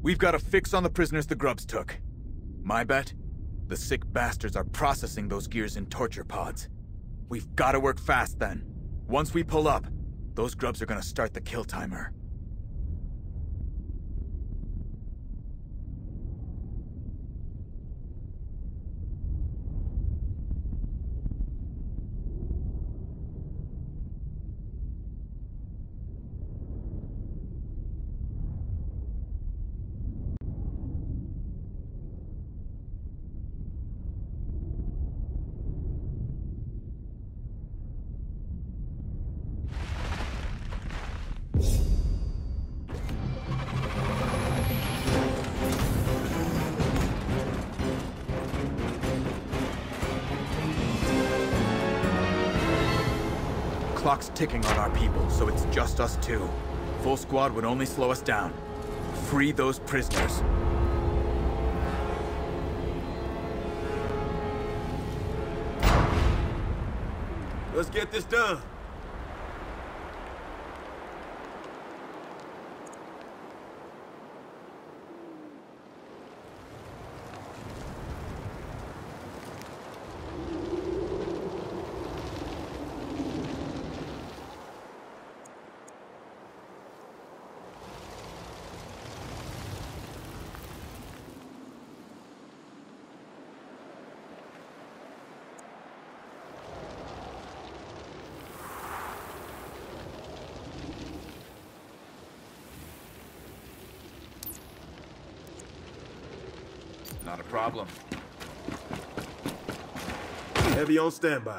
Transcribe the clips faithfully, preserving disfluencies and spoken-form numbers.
We've got a fix on the prisoners the grubs took. My bet? The sick bastards are processing those gears in torture pods. We've got to work fast then. Once we pull up, those grubs are gonna start the kill timer. Clock's ticking on our people, so it's just us two. Full squad would only slow us down. Free those prisoners. Let's get this done. Not a problem. Heavy on standby.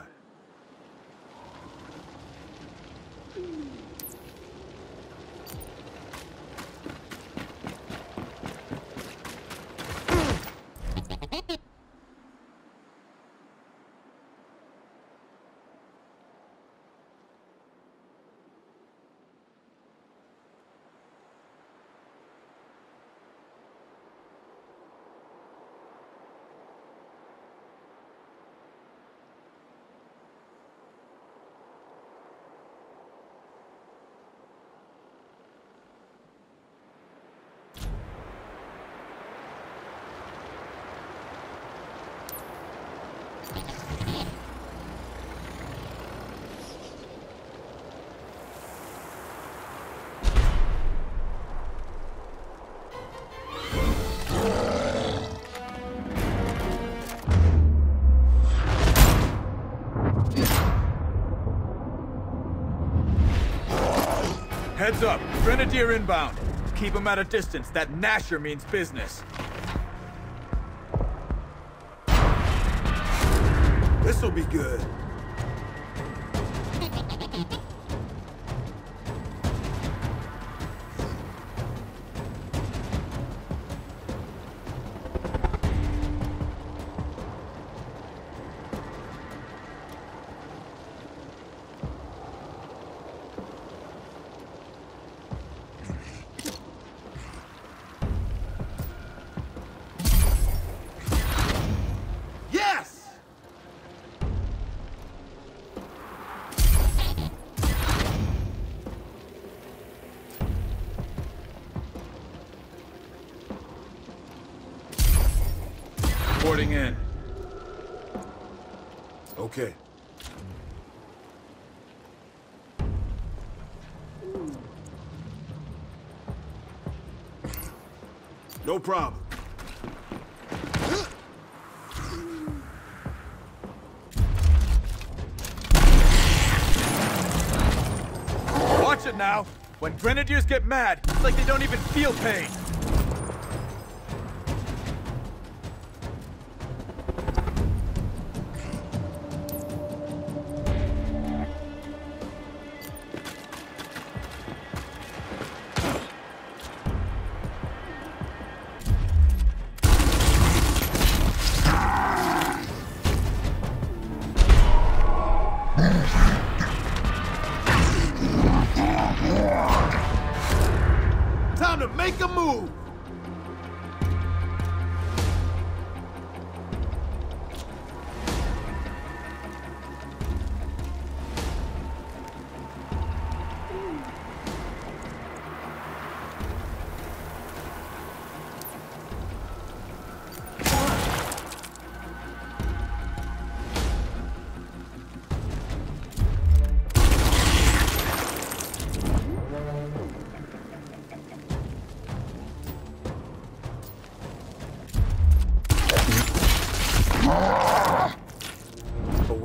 Heads up, Grenadier inbound. Keep him at a distance. That Gnasher means business. This'll be good. Reporting in. Okay. No problem. Watch it now. When Grenadiers get mad, it's like they don't even feel pain. Time to make a move!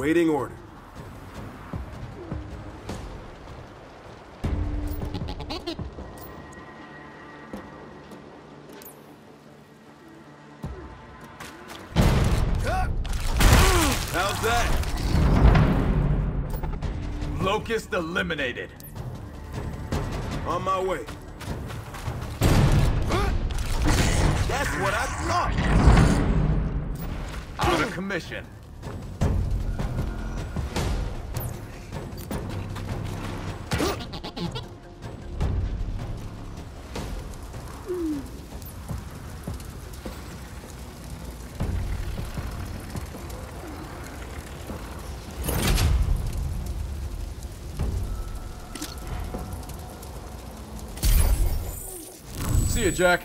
Awaiting order. How's that? Locust eliminated. On my way. That's what I thought. Out of commission. See you, Jack.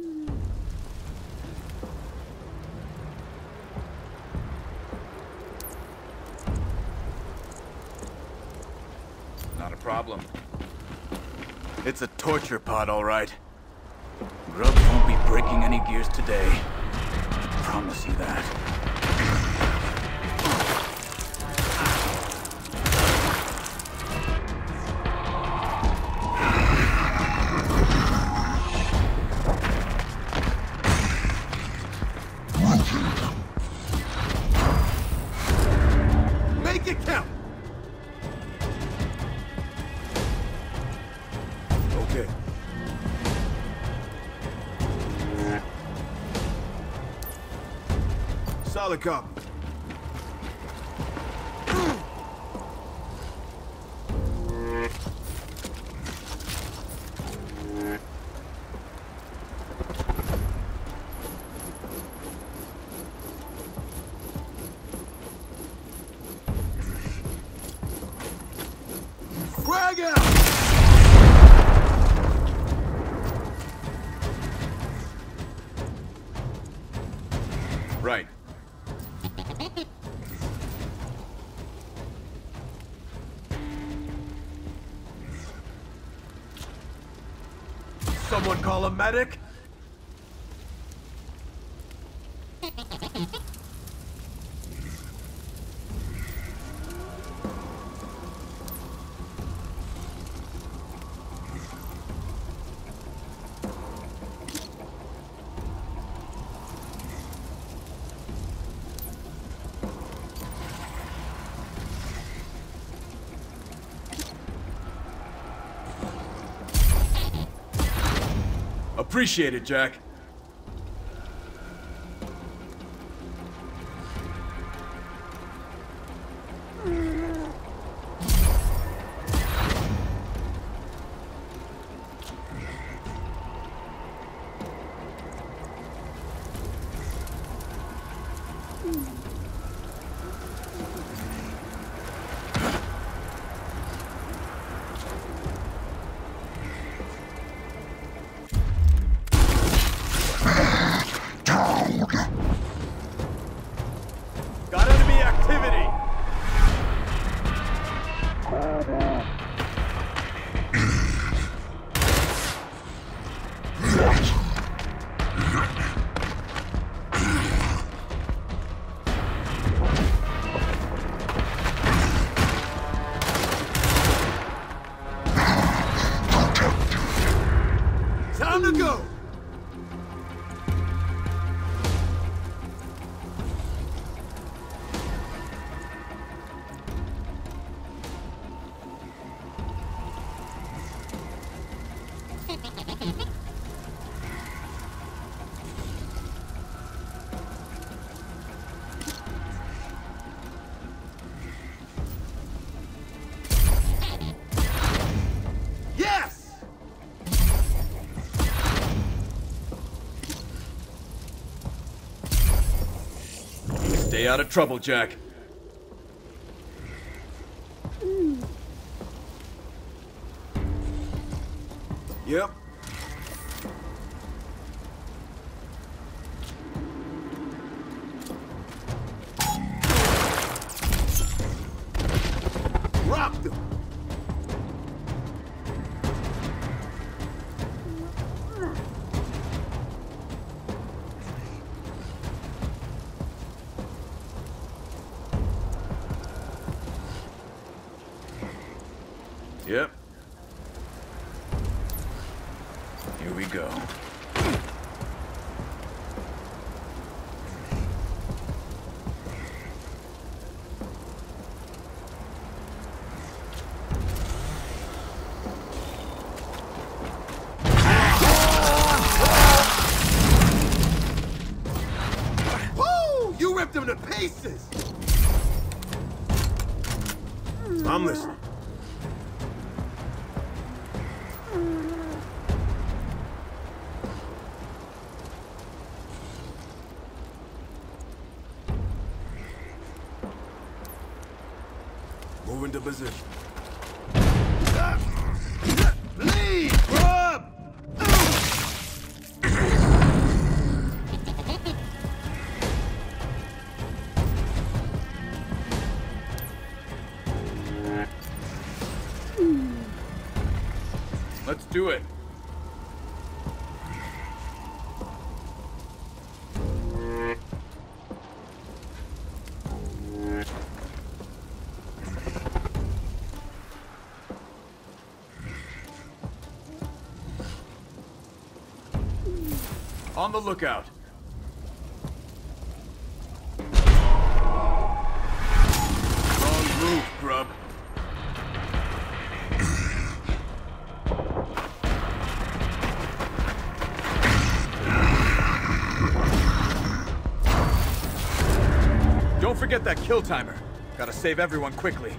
Not a problem. It's a torture pod, all right. Grubs won't be breaking any gears today. Promise you that. Make it count. Okay. Solid copy. Frag out! Right. Someone call a medic? Appreciate it, Jack. Got enemy activity! Time to go! Yes! Stay out of trouble, Jack. Yep. Rocked him. Yep. Here we go. Woo! You ripped him to pieces! I'm listening. Move into position. Lead, grub! Let's do it. On the lookout. Wrong move, grub. Don't forget that kill timer. Gotta save everyone quickly.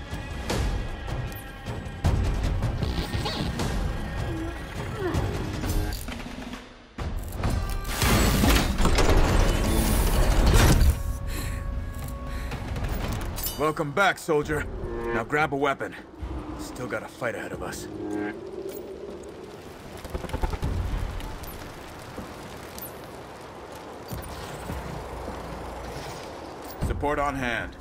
Welcome back, soldier. Now grab a weapon. Still got a fight ahead of us. Support on hand.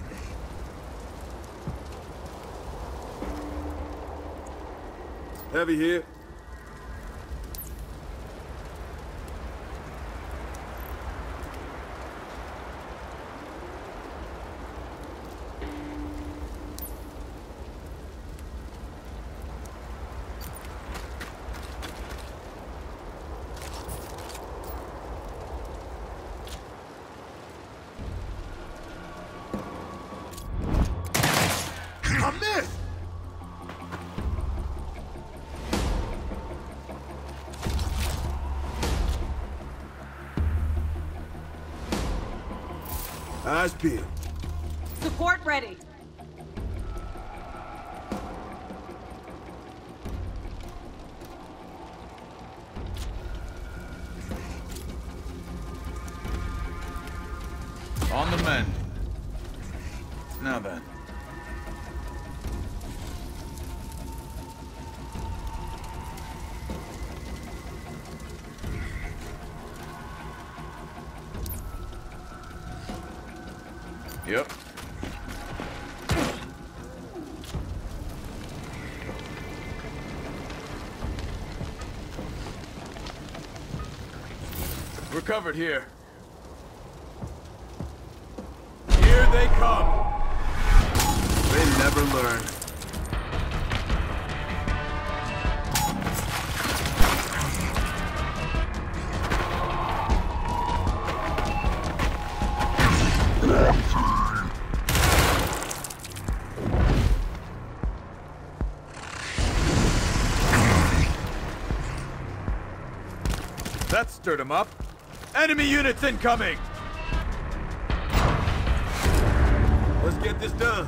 Heavy here. I missed! Eyes peeled. Support ready. On the mend. Now then. Yep. We're covered here. Here they come. They never learn. That stirred him up. Enemy units incoming! Let's get this done.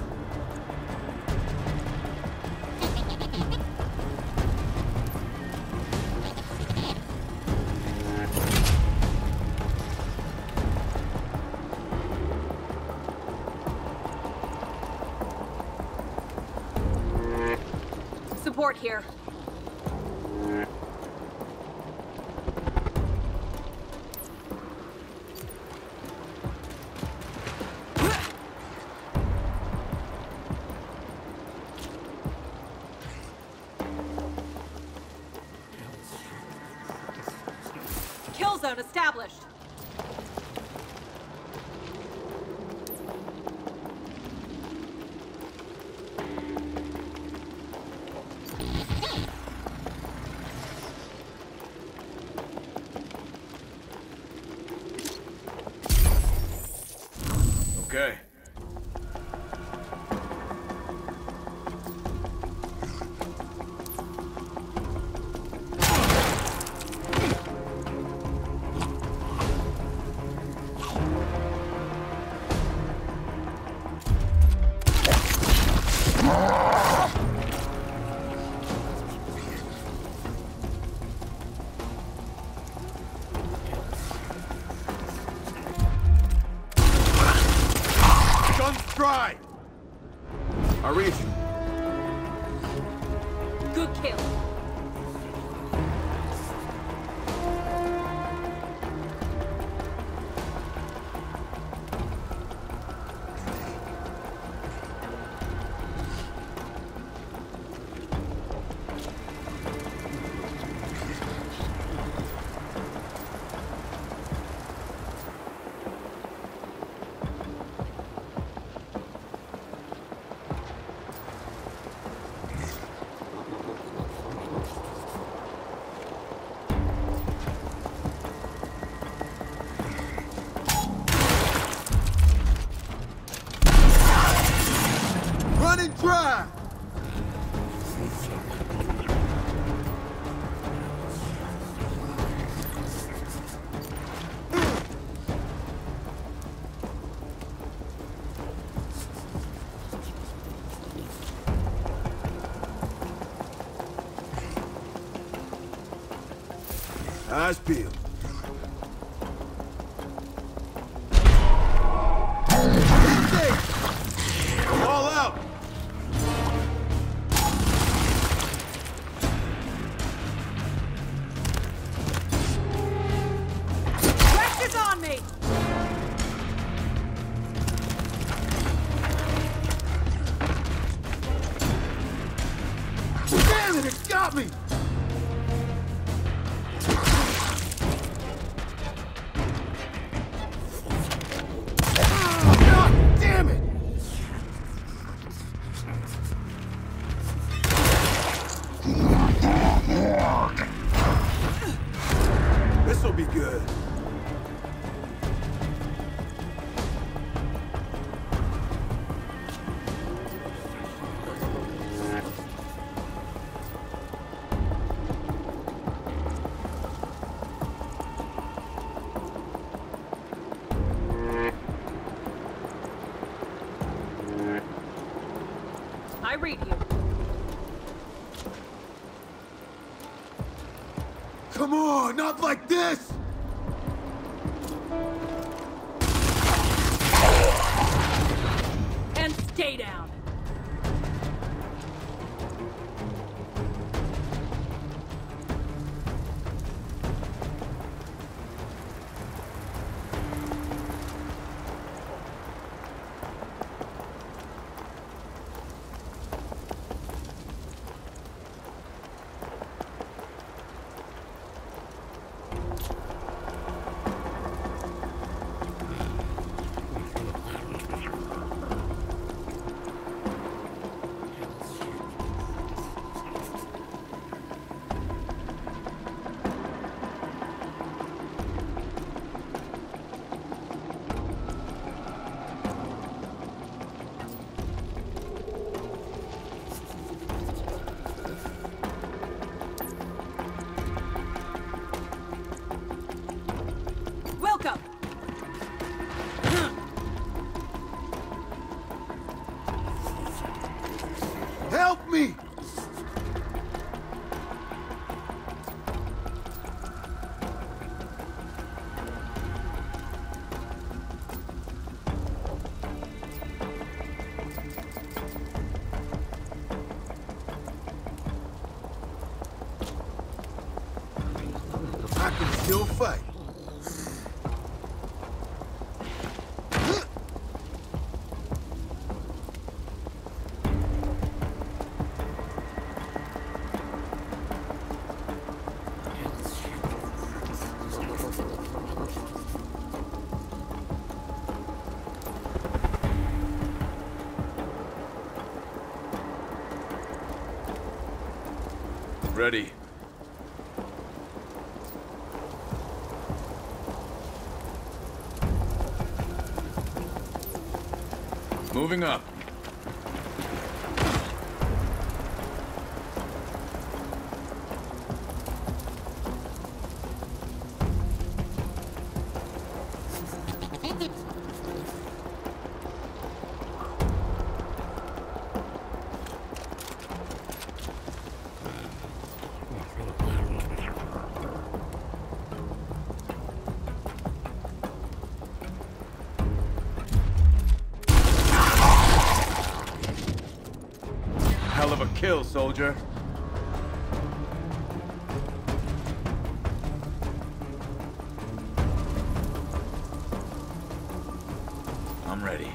Support here. Kill zone established. Okay. Try! I reach you. Good kill. Running dry! Eyes peeled. All out! Rex is on me! Damn it, it got me! God damn it! This'll be good. I read you. Come on, not like this! And stay down. Welcome. Help me! I can still fight. Ready. Moving up. Hell of a kill, soldier. I'm ready.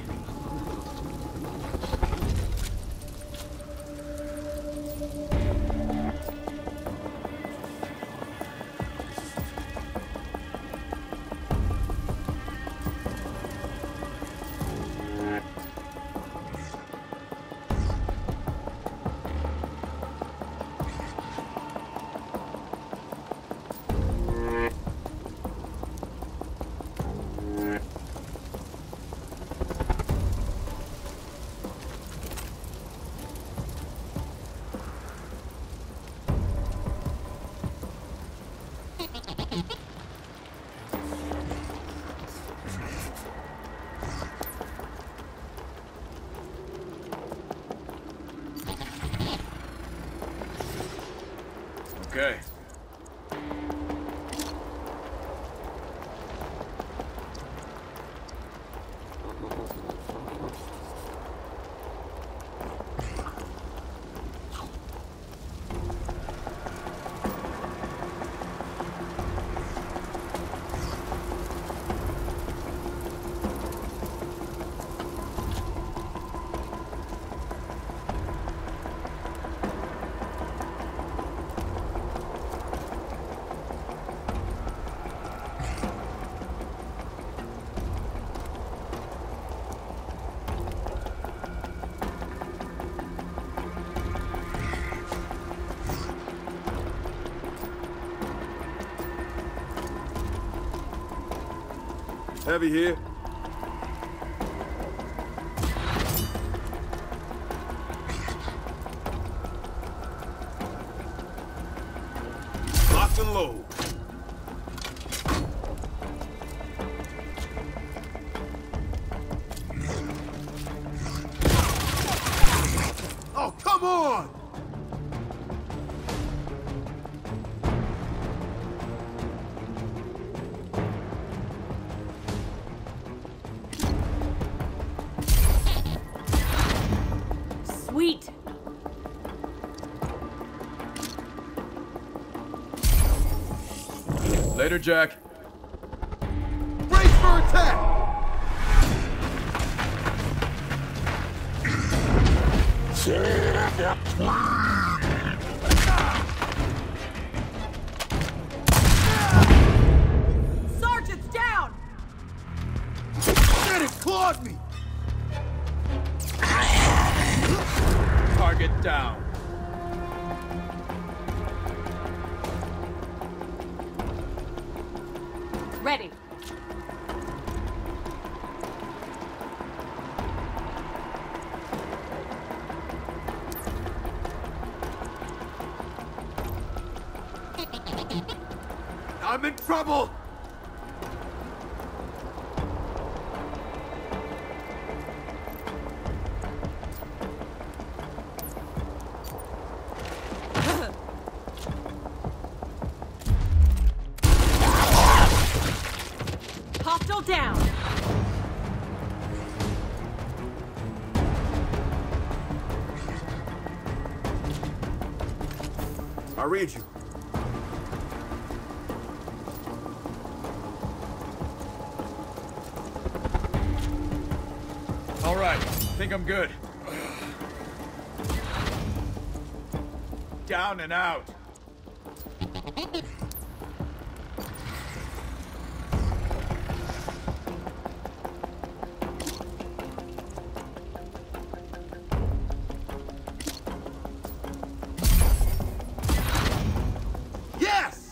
Okay. Heavy here. Lock and load. Oh, come on! Sweet. Later, Jack. Brace for attack! Sergeant's down! Shit, it clawed me! Target down. Ready. I'm in trouble! Hostile down. I read you. All right, think I'm good. Down and out. Yes!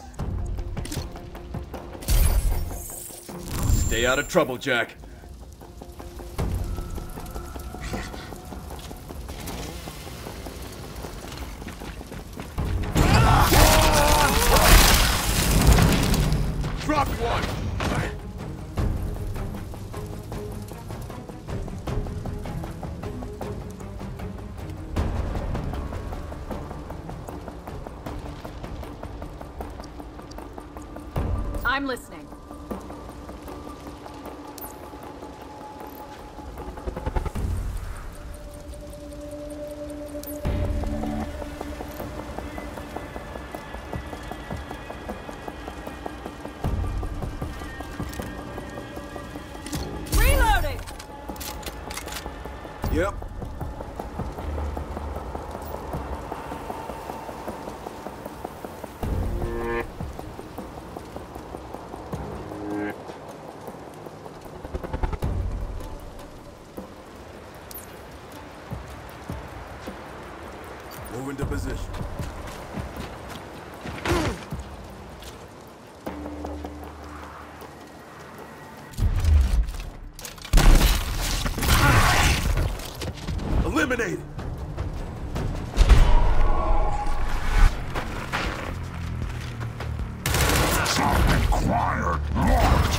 Stay out of trouble, Jack. Drop one! I'm listening. Reloading! Yep. Move into position. Eliminated! Required launch.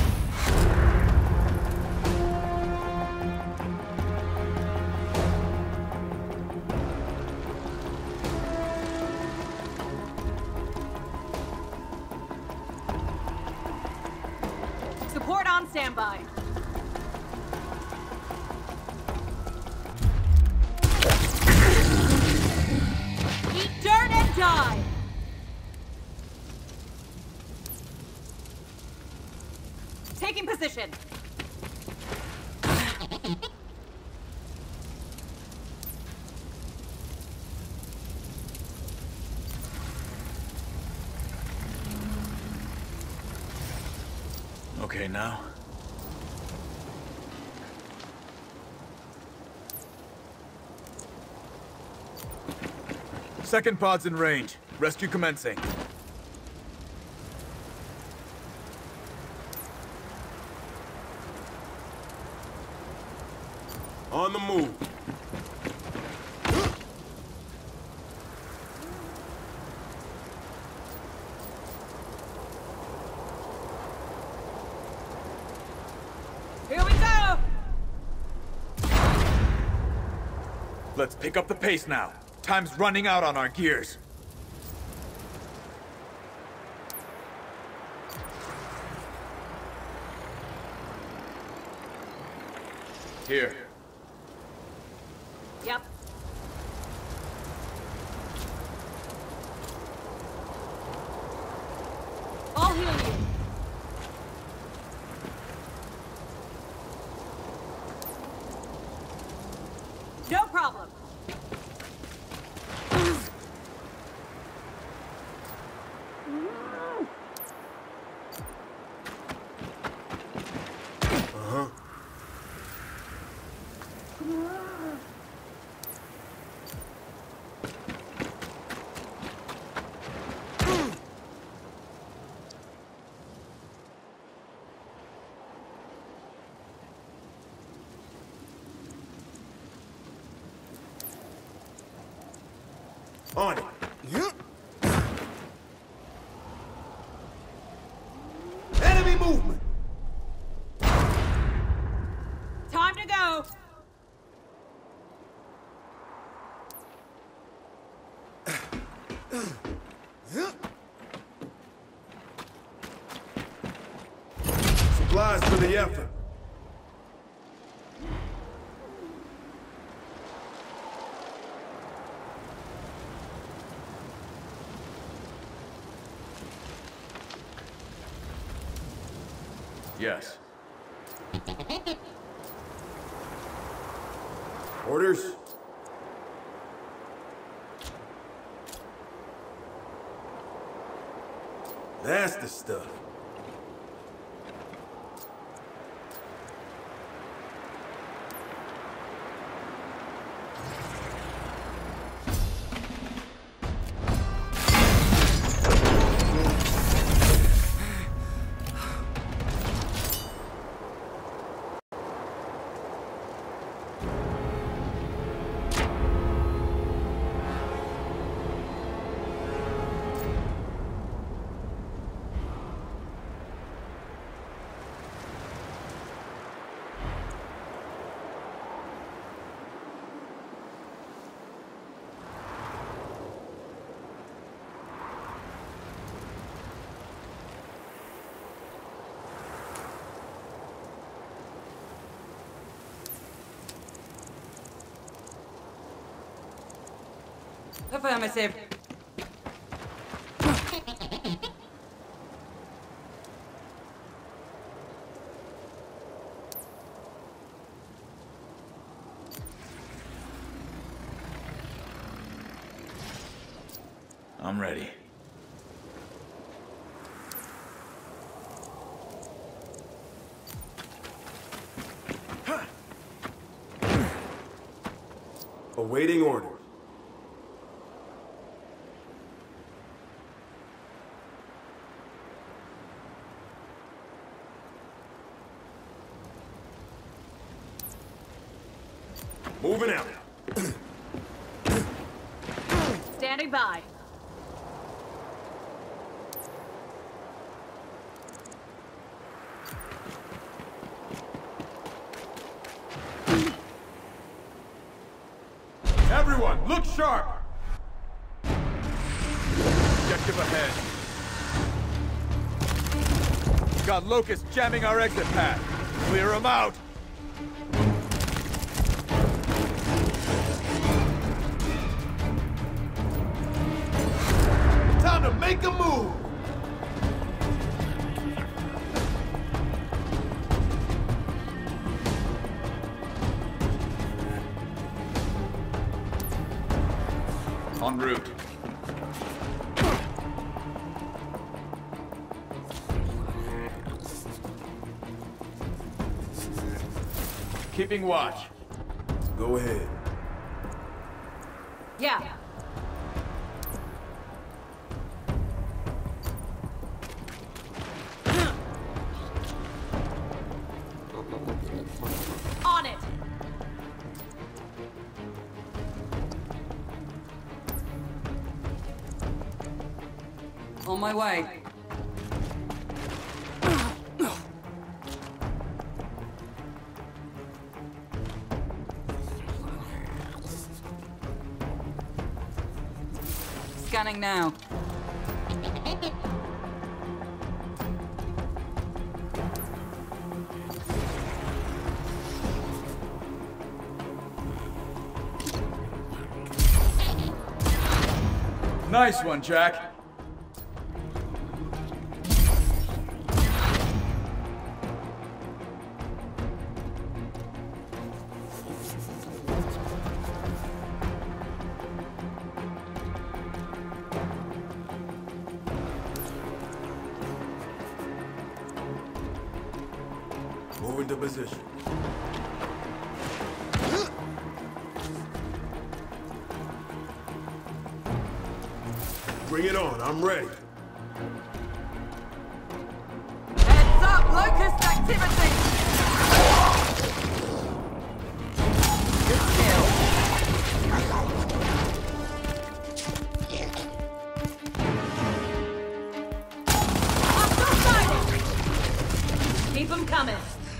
Support on standby. Eat dirt and die! Taking position. Okay, now? Second pod's in range. Rescue commencing. On the move. Here we go! Let's pick up the pace now. Time's running out on our gears. Here. Yep. I'll heal you. No problem. Uh-huh. On it. Enemy movement. Time to go. Supplies for the effort. Yes. Orders. That's the stuff. Affirmative. I'm ready. Awaiting orders. Moving out. Standing by. Everyone, look sharp! Objective ahead. Got locusts jamming our exit path. Clear them out! Time to make a move! En route. Keeping watch. Go ahead. Yeah. On it. On my way. Scanning now. Nice one, Jack. Move into position. Bring it on, I'm ready. Heads up, locust activity! Good skill. Hostile sighted. Keep them coming.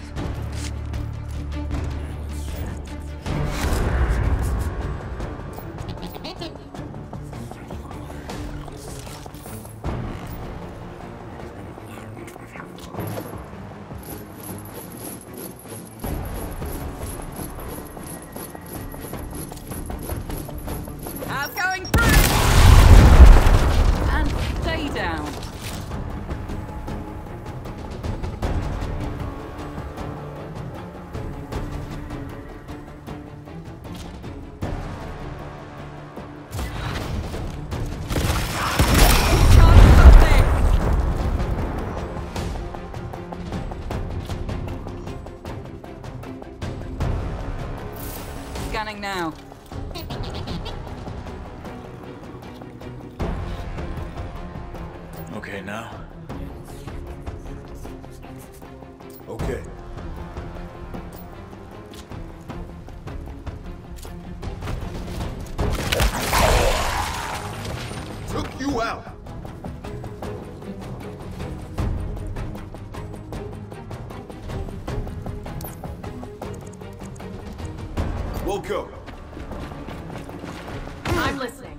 How's going through? And stay down. Can't stop this. Scanning now. Okay, now. Okay. Took you out. We'll go. I'm listening.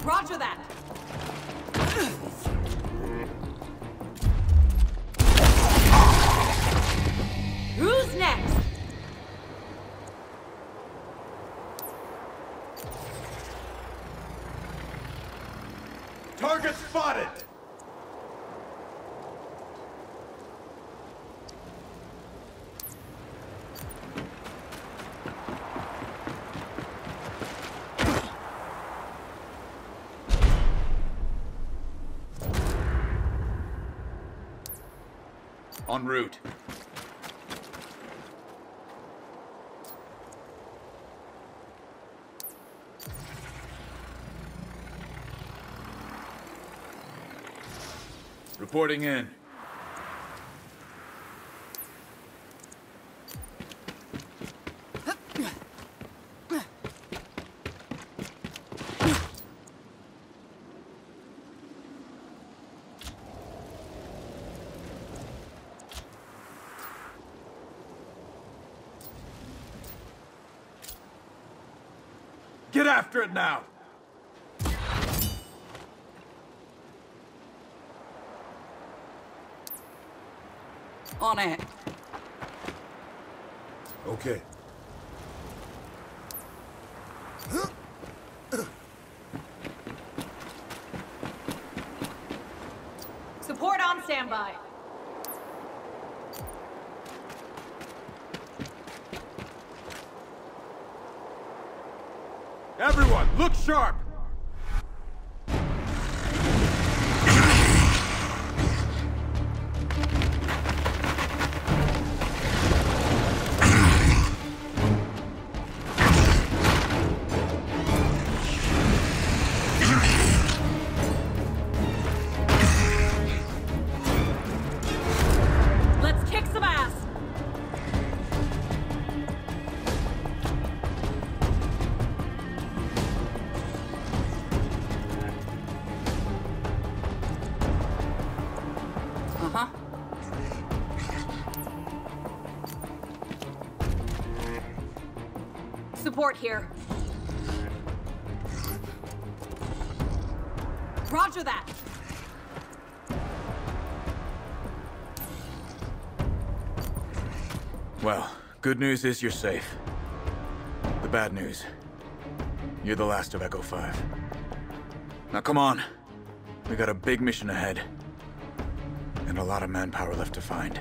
Roger that. Who's next? Target spotted! En route. Reporting in. Get after it now! On it. Okay. Support on standby. Everyone, look sharp! Let's kick some ass. Uh-huh. Support here. Roger that. Well, good news is you're safe. The bad news, you're the last of Echo five. Now come on. We got a big mission ahead. And a lot of manpower left to find.